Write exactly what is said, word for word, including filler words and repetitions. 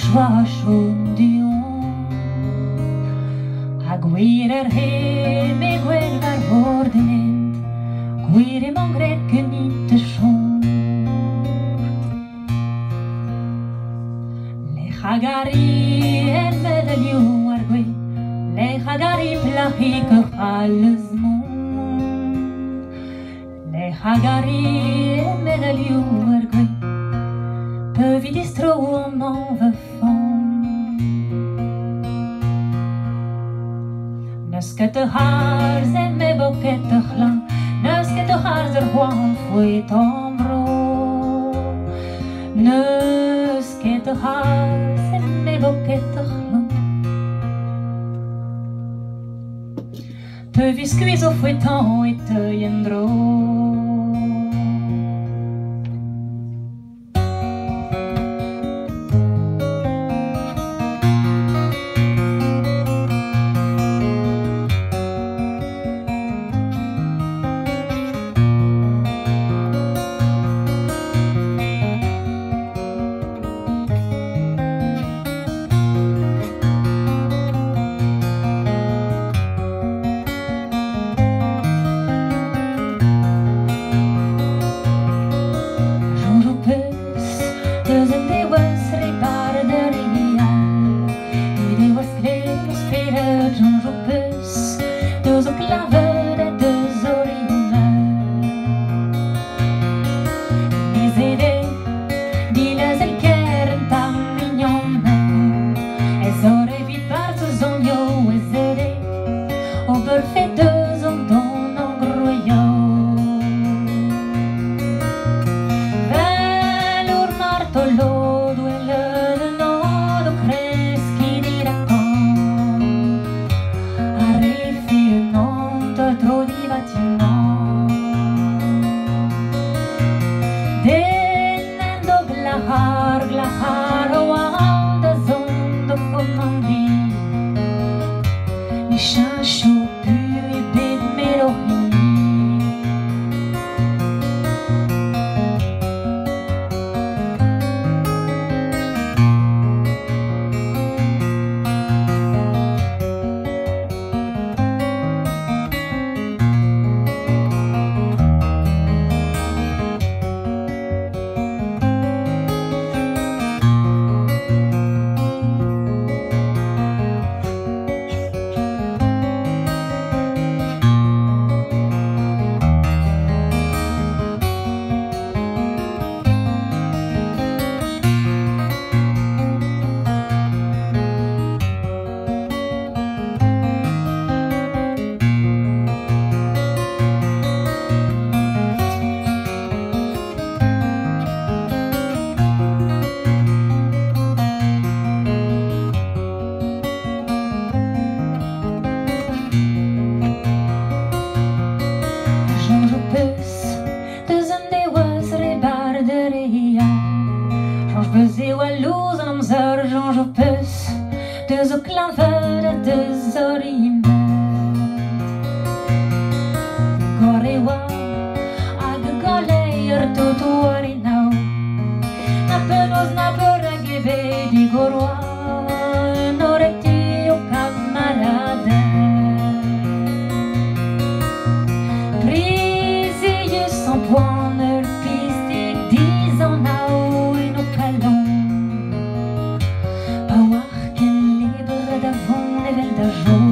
joie chaude du a guir er he me gwell var vordenent guir e mangret que nit chon le hagari en medaliu argui le hagari plahi que halzmon le hagari en medaliu argui peu vidistro man ve Nusket de haar zijn me boket te glan, nusket de haar zer huan fui tombro. Nusket de haar zijn me boket te glan. Peu vis cuiso fui ton et te yendro. Jour